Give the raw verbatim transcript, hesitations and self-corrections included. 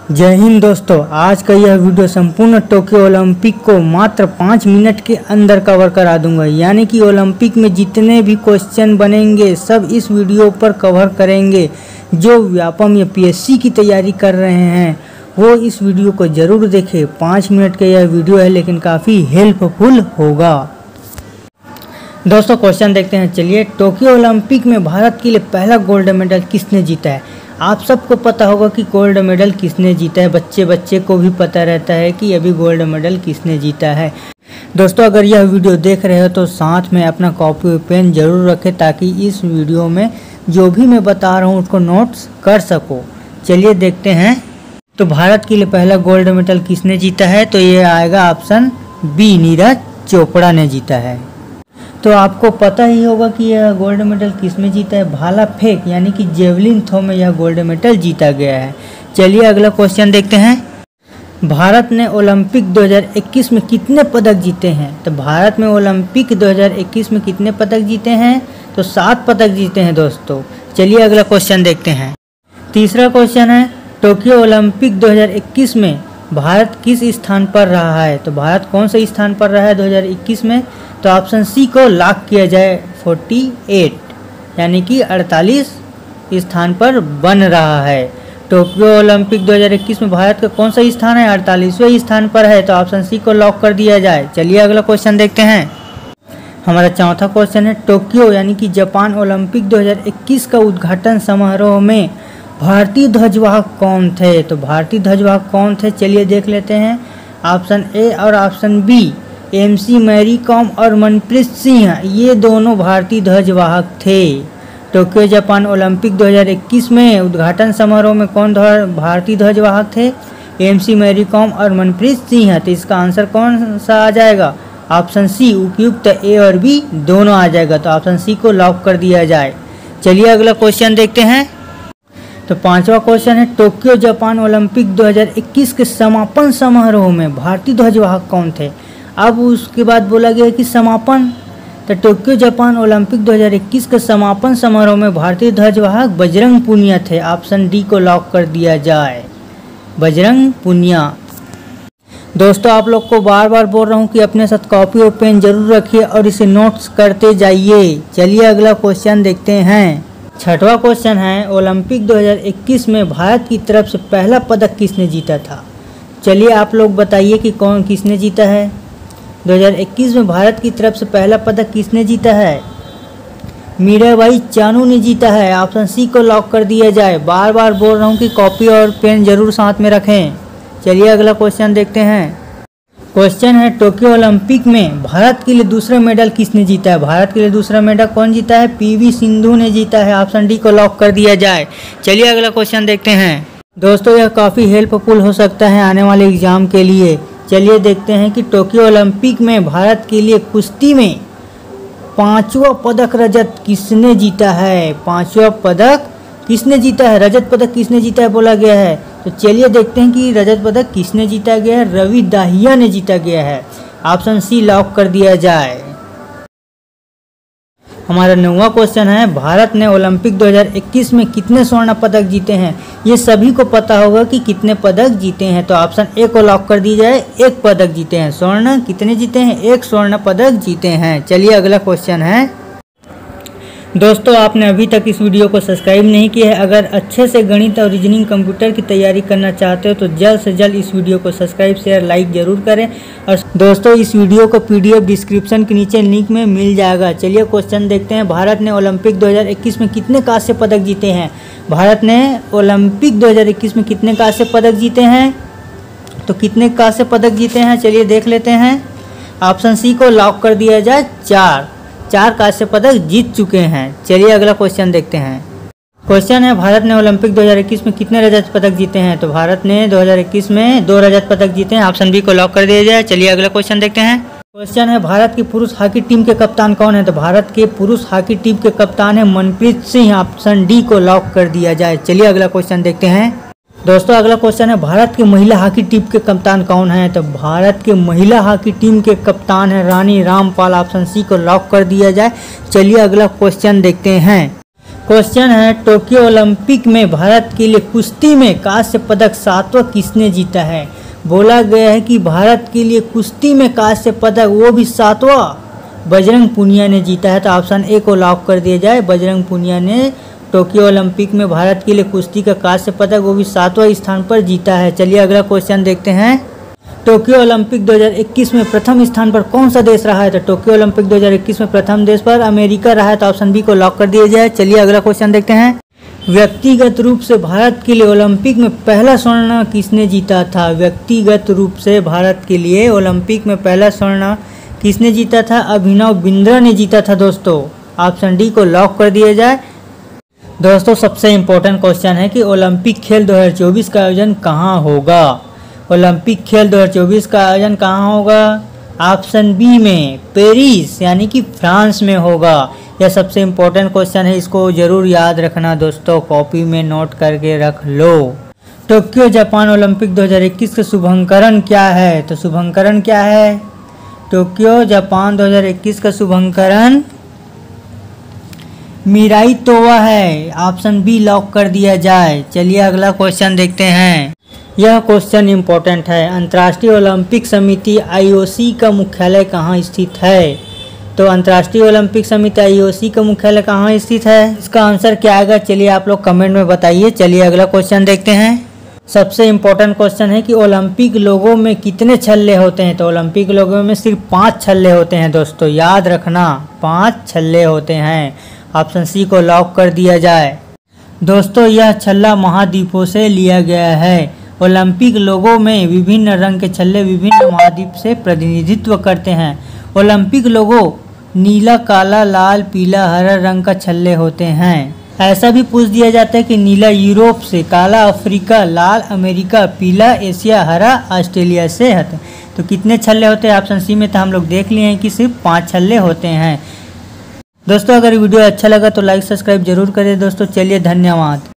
जय हिंद दोस्तों, आज का यह वीडियो संपूर्ण टोक्यो ओलंपिक को मात्र पाँच मिनट के अंदर कवर करा दूंगा। यानी कि ओलंपिक में जितने भी क्वेश्चन बनेंगे सब इस वीडियो पर कवर करेंगे। जो व्यापम या पीएससी की तैयारी कर रहे हैं वो इस वीडियो को ज़रूर देखें। पाँच मिनट का यह वीडियो है लेकिन काफ़ी हेल्पफुल होगा। दोस्तों क्वेश्चन देखते हैं। चलिए, टोक्यो ओलंपिक में भारत के लिए पहला गोल्ड मेडल किसने जीता है? आप सबको पता होगा कि गोल्ड मेडल किसने जीता है। बच्चे बच्चे को भी पता रहता है कि अभी गोल्ड मेडल किसने जीता है। दोस्तों अगर यह वीडियो देख रहे हो तो साथ में अपना कॉपी पेन जरूर रखें ताकि इस वीडियो में जो भी मैं बता रहा हूँ उसको नोट्स कर सको। चलिए देखते हैं। तो भारत के लिए पहला गोल्ड मेडल किसने जीता है? तो ये आएगा ऑप्शन बी, नीरज चोपड़ा ने जीता है। तो आपको पता ही होगा कि यह गोल्ड मेडल किसमें जीता है। भाला फेंक यानी कि जेवलिन थ्रो में यह गोल्ड मेडल जीता गया है। चलिए अगला क्वेश्चन देखते हैं। भारत ने ओलंपिक दो हज़ार इक्कीस में कितने पदक जीते हैं? तो भारत में ओलंपिक दो हज़ार इक्कीस में कितने पदक जीते हैं? तो सात पदक जीते हैं दोस्तों। चलिए अगला क्वेश्चन देखते हैं। तीसरा क्वेश्चन है, टोक्यो ओलंपिक दो हज़ार इक्कीस में भारत किस स्थान पर रहा है? तो भारत कौन से स्थान पर रहा है दो हज़ार इक्कीस में? तो ऑप्शन सी को लॉक किया जाए, अड़तालीस यानी कि अड़तालीस स्थान पर बन रहा है। टोक्यो ओलंपिक दो हज़ार इक्कीस में भारत का कौन सा स्थान है? अड़तालीसवें स्थान पर है, तो ऑप्शन सी को लॉक कर दिया जाए। चलिए अगला क्वेश्चन देखते हैं। हमारा चौथा क्वेश्चन है, टोक्यो यानी कि जापान ओलंपिक दो हज़ार इक्कीस का उद्घाटन समारोह में भारतीय ध्वजवाहक कौन थे? तो भारतीय ध्वजवाहक कौन थे? चलिए देख लेते हैं। ऑप्शन ए और option B, MC Mary Kom और मनप्रीत सिंह, ये दोनों भारतीय ध्वजवाहक थे। टोक्यो जापान ओलंपिक दो हज़ार इक्कीस में उद्घाटन समारोह में कौन भारतीय ध्वजवाहक थे? एमसी मैरी कॉम और मनप्रीत सिंह। तो इसका आंसर कौन सा आ जाएगा? ऑप्शन सी, उपयुक्त ए और बी दोनों आ जाएगा। तो ऑप्शन सी को लॉक कर दिया जाए। चलिए अगला क्वेश्चन देखते हैं। तो पांचवा क्वेश्चन है, टोक्यो जापान ओलंपिक दो हज़ार इक्कीस के समापन समारोह में भारतीय ध्वजवाहक कौन थे? अब उसके बाद बोला गया कि समापन, तो टोक्यो जापान ओलंपिक दो हज़ार इक्कीस के समापन समारोह में भारतीय ध्वजवाहक बजरंग पुनिया थे। ऑप्शन डी को लॉक कर दिया जाए, बजरंग पुनिया। दोस्तों आप लोग को बार बार बोल रहा हूँ कि अपने साथ कॉपी और पेन जरूर रखिए और इसे नोट्स करते जाइए। चलिए अगला क्वेश्चन देखते हैं। छठवां क्वेश्चन है, ओलंपिक दो हज़ार इक्कीस में भारत की तरफ से पहला पदक किसने जीता था? चलिए आप लोग बताइए कि कौन किसने जीता है। दो हज़ार इक्कीस में भारत की तरफ से पहला पदक किसने जीता है? मीराबाई चानू ने जीता है। ऑप्शन सी को लॉक कर दिया जाए। बार बार बोल रहा हूँ कि कॉपी और पेन जरूर साथ में रखें। चलिए अगला क्वेश्चन देखते हैं। क्वेश्चन है, टोक्यो ओलंपिक में भारत के लिए दूसरा मेडल किसने जीता है? भारत के लिए दूसरा मेडल कौन जीता है? पीवी सिंधु ने जीता है। ऑप्शन डी को लॉक कर दिया जाए। चलिए अगला क्वेश्चन देखते हैं। दोस्तों यह काफ़ी हेल्पफुल हो सकता है आने वाले एग्जाम के लिए। चलिए देखते हैं कि टोक्यो ओलंपिक में भारत के लिए कुश्ती में पांचवा पदक रजत किसने जीता है? पांचवा पदक किसने जीता है? रजत पदक किसने जीता है बोला गया है। तो चलिए देखते हैं कि रजत पदक किसने जीता गया है। रवि दाहिया ने जीता गया है। ऑप्शन सी लॉक कर दिया जाए। हमारा नौवां क्वेश्चन है, भारत ने ओलंपिक दो हज़ार इक्कीस में कितने स्वर्ण पदक जीते हैं? ये सभी को पता होगा कि कितने पदक जीते हैं। तो ऑप्शन ए को लॉक कर दी जाए, एक पदक जीते हैं। स्वर्ण कितने जीते हैं? एक स्वर्ण पदक जीते हैं। चलिए अगला क्वेश्चन है। दोस्तों आपने अभी तक इस वीडियो को सब्सक्राइब नहीं किया है, अगर अच्छे से गणित और रीजनिंग कंप्यूटर की तैयारी करना चाहते हो तो जल्द से जल्द इस वीडियो को सब्सक्राइब शेयर लाइक जरूर करें। और दोस्तों इस वीडियो को पीडीएफ डिस्क्रिप्शन के नीचे लिंक में मिल जाएगा। चलिए क्वेश्चन देखते हैं। भारत ने ओलंपिक दो हज़ार इक्कीस में कितने कांस्य पदक जीते हैं? भारत ने ओलंपिक दो हज़ार इक्कीस में कितने कांस्य पदक जीते हैं? तो कितने कांस्य पदक जीते हैं चलिए देख लेते हैं। ऑप्शन सी को लॉक कर दिया जाए, चार चार कांस्य पदक जीत चुके हैं। चलिए अगला क्वेश्चन देखते हैं। क्वेश्चन है, भारत ने ओलंपिक दो हज़ार इक्कीस में कितने रजत पदक जीते हैं? तो भारत ने दो हज़ार इक्कीस में दो रजत पदक जीते हैं। ऑप्शन बी को लॉक कर दिया जाए। चलिए अगला क्वेश्चन देखते हैं। क्वेश्चन है, भारत की पुरुष हॉकी टीम के कप्तान कौन है? तो भारत के पुरुष हॉकी टीम के कप्तान है मनप्रीत सिंह। ऑप्शन डी को लॉक कर दिया जाए। चलिए अगला क्वेश्चन देखते हैं। दोस्तों अगला क्वेश्चन है, भारत के महिला हॉकी टीम के कप्तान कौन है? तो भारत के महिला हॉकी टीम के कप्तान है रानी रामपाल। ऑप्शन सी को लॉक कर दिया जाए। चलिए अगला क्वेश्चन देखते हैं। क्वेश्चन है, टोक्यो ओलंपिक में भारत के लिए कुश्ती में कांस्य पदक सातवां किसने जीता है। बोला गया है कि भारत के लिए कुश्ती में कांस्य पदक वो भी सातवां बजरंग पुनिया ने जीता है। तो ऑप्शन ए को लॉक कर दिया जाए। बजरंग पुनिया ने टोक्यो ओलंपिक में भारत के लिए कुश्ती का कांस्य पदक वो भी सातवां स्थान पर जीता है। चलिए अगला क्वेश्चन देखते हैं। टोक्यो ओलंपिक दो हज़ार इक्कीस में प्रथम स्थान पर कौन सा देश रहा है। तो टोक्यो ओलंपिक दो हज़ार इक्कीस में प्रथम देश पर अमेरिका रहा है। तो ऑप्शन बी को लॉक कर दिया जाए। चलिए अगला क्वेश्चन देखते हैं। व्यक्तिगत रूप से भारत के लिए ओलंपिक में पहला स्वर्ण किसने जीता था। व्यक्तिगत रूप से भारत के लिए ओलंपिक में पहला स्वर्ण किसने जीता था। अभिनव बिंद्रा ने जीता था दोस्तों। ऑप्शन डी को लॉक कर दिया जाए। दोस्तों सबसे इम्पोर्टेंट क्वेश्चन है कि ओलंपिक खेल दो हज़ार चौबीस का आयोजन कहाँ होगा। ओलंपिक खेल दो हज़ार चौबीस का आयोजन कहाँ होगा। ऑप्शन बी में पेरिस यानी कि फ्रांस में होगा। यह सबसे इम्पोर्टेंट क्वेश्चन है, इसको जरूर याद रखना दोस्तों, कॉपी में नोट करके रख लो। टोक्यो जापान ओलंपिक दो हज़ार इक्कीस का शुभंकरण क्या है। तो शुभंकरण क्या है। टोक्यो जापान दो हज़ार इक्कीस का शुभंकरण मिराई तोवा है। ऑप्शन बी लॉक कर दिया जाए। चलिए अगला क्वेश्चन देखते हैं। यह क्वेश्चन इम्पोर्टेंट है। अंतर्राष्ट्रीय ओलंपिक समिति आई ओ सी का मुख्यालय कहाँ स्थित है। तो अंतर्राष्ट्रीय ओलंपिक समिति आई ओ सी का मुख्यालय कहाँ स्थित है। इसका आंसर क्या आएगा चलिए आप लोग कमेंट में बताइए। चलिए अगला क्वेश्चन देखते हैं। सबसे इम्पोर्टेंट क्वेश्चन है कि ओलंपिक लोगों में कितने छल्ले होते हैं। तो ओलंपिक लोगों में सिर्फ पाँच छल्ले होते हैं दोस्तों, याद रखना पाँच छल्ले होते हैं। ऑप्शन सी को लॉक कर दिया जाए। दोस्तों यह छल्ला महाद्वीपों से लिया गया है। ओलंपिक लोगों में विभिन्न रंग के छल्ले विभिन्न महाद्वीप से प्रतिनिधित्व करते हैं। ओलंपिक लोगों नीला, काला, लाल, पीला, हरा रंग का छल्ले होते हैं। ऐसा भी पूछ दिया जाता है कि नीला यूरोप से, काला अफ्रीका, लाल अमेरिका, पीला एशिया, हरा ऑस्ट्रेलिया से है। तो कितने छल्ले होते हैं। ऑप्शन सी में तो हम लोग देख लिए हैं कि सिर्फ पाँच छल्ले होते हैं। दोस्तों अगर वीडियो अच्छा लगा तो लाइक सब्सक्राइब जरूर करें दोस्तों। चलिए धन्यवाद।